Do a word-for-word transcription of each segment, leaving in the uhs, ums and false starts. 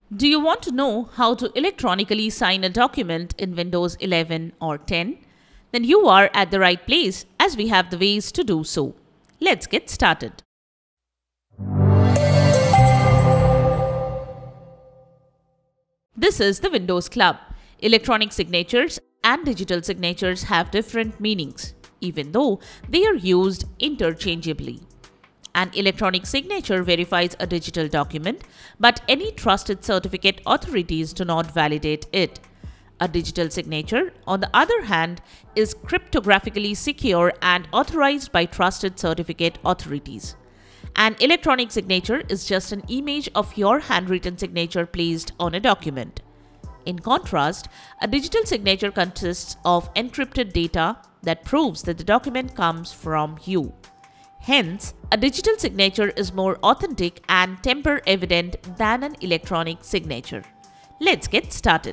Do you want to know how to electronically sign a document in Windows eleven or ten? Then you are at the right place, as we have the ways to do so. Let's get started. This is the Windows Club. Electronic signatures and digital signatures have different meanings, even though they are used interchangeably. An electronic signature verifies a digital document, but any trusted certificate authorities do not validate it. A digital signature, on the other hand, is cryptographically secure and authorized by trusted certificate authorities. An electronic signature is just an image of your handwritten signature placed on a document. In contrast, a digital signature consists of encrypted data that proves that the document comes from you. Hence, a digital signature is more authentic and tamper-evident than an electronic signature. Let's get started.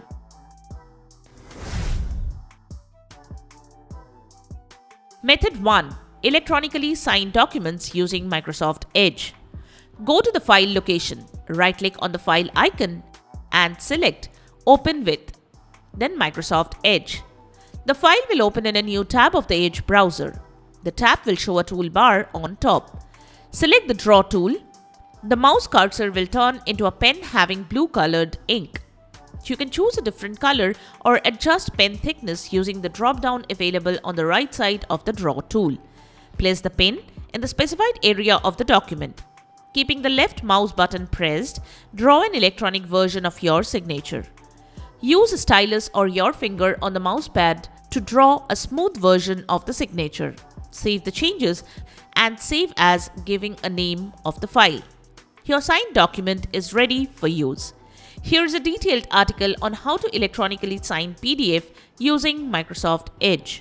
Method one. Electronically sign documents using Microsoft Edge. Go to the file location, right-click on the file icon and select Open with, then Microsoft Edge. The file will open in a new tab of the Edge browser. The tab will show a toolbar on top. Select the Draw tool. The mouse cursor will turn into a pen having blue-colored ink. You can choose a different color or adjust pen thickness using the drop-down available on the right side of the Draw tool. Place the pen in the specified area of the document. Keeping the left mouse button pressed, draw an electronic version of your signature. Use a stylus or your finger on the mouse pad to draw a smooth version of the signature. Save the changes and save as, giving a name of the file. Your signed document is ready for use. Here's a detailed article on how to electronically sign P D F using Microsoft Edge.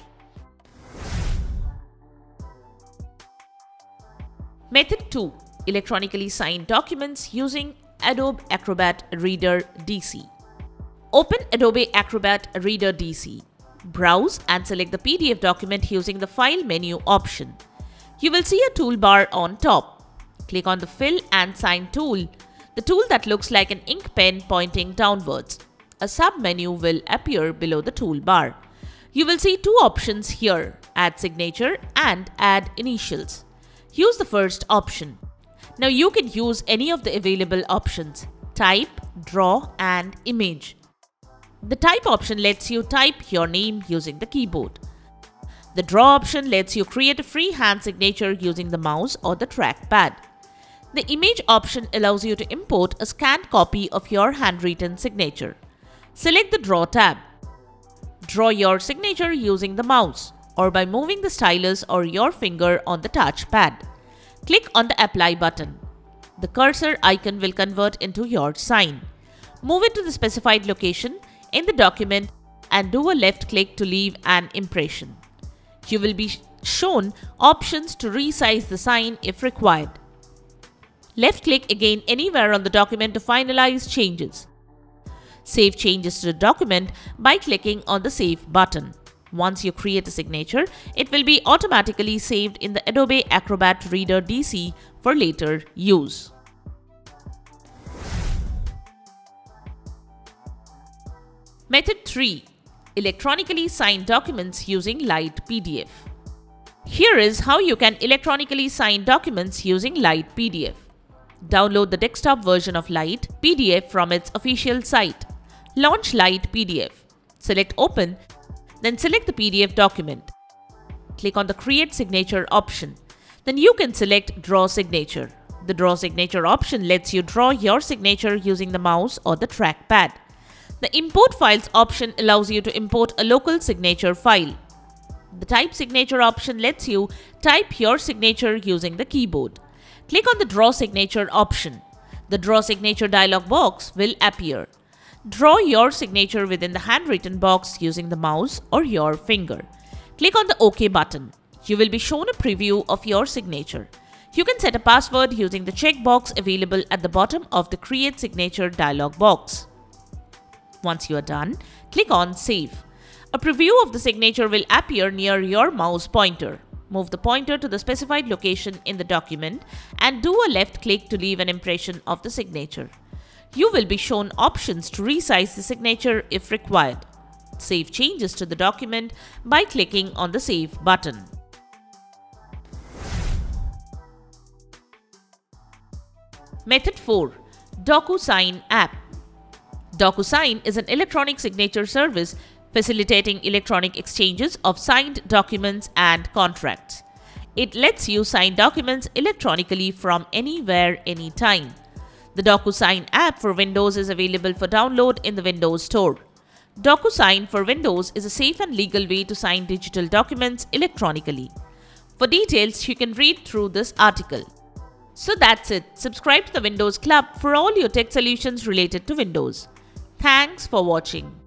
Method two. Electronically sign documents using Adobe Acrobat Reader D C. Open Adobe Acrobat Reader D C. Browse and select the P D F document using the File menu option. You will see a toolbar on top. Click on the Fill and Sign tool, the tool that looks like an ink pen pointing downwards. A sub-menu will appear below the toolbar. You will see two options here, Add Signature and Add Initials. Use the first option. Now you can use any of the available options, Type, Draw and Image. The Type option lets you type your name using the keyboard. The Draw option lets you create a freehand signature using the mouse or the trackpad. The Image option allows you to import a scanned copy of your handwritten signature. Select the Draw tab. Draw your signature using the mouse or by moving the stylus or your finger on the touchpad. Click on the Apply button. The cursor icon will convert into your sign. Move it to the specified location in the document and do a left click to leave an impression. You will be shown options to resize the sign if required. Left click again anywhere on the document to finalize changes. Save changes to the document by clicking on the Save button. Once you create a signature, it will be automatically saved in the Adobe Acrobat Reader D C for later use. Method three. Electronically sign documents using Light P D F. Here is how you can electronically sign documents using Light P D F. Download the desktop version of Light P D F from its official site. Launch Light P D F. Select Open, then select the P D F document. Click on the Create Signature option. Then you can select Draw Signature. The Draw Signature option lets you draw your signature using the mouse or the trackpad. The Import Files option allows you to import a local signature file. The Type Signature option lets you type your signature using the keyboard. Click on the Draw Signature option. The Draw Signature dialog box will appear. Draw your signature within the handwritten box using the mouse or your finger. Click on the OK button. You will be shown a preview of your signature. You can set a password using the checkbox available at the bottom of the Create Signature dialog box. Once you are done, click on Save. A preview of the signature will appear near your mouse pointer. Move the pointer to the specified location in the document and do a left click to leave an impression of the signature. You will be shown options to resize the signature if required. Save changes to the document by clicking on the Save button. Method four. DocuSign app. DocuSign is an electronic signature service facilitating electronic exchanges of signed documents and contracts. It lets you sign documents electronically from anywhere, anytime. The DocuSign app for Windows is available for download in the Windows Store. DocuSign for Windows is a safe and legal way to sign digital documents electronically. For details, you can read through this article. So that's it. Subscribe to the Windows Club for all your tech solutions related to Windows. Thanks for watching.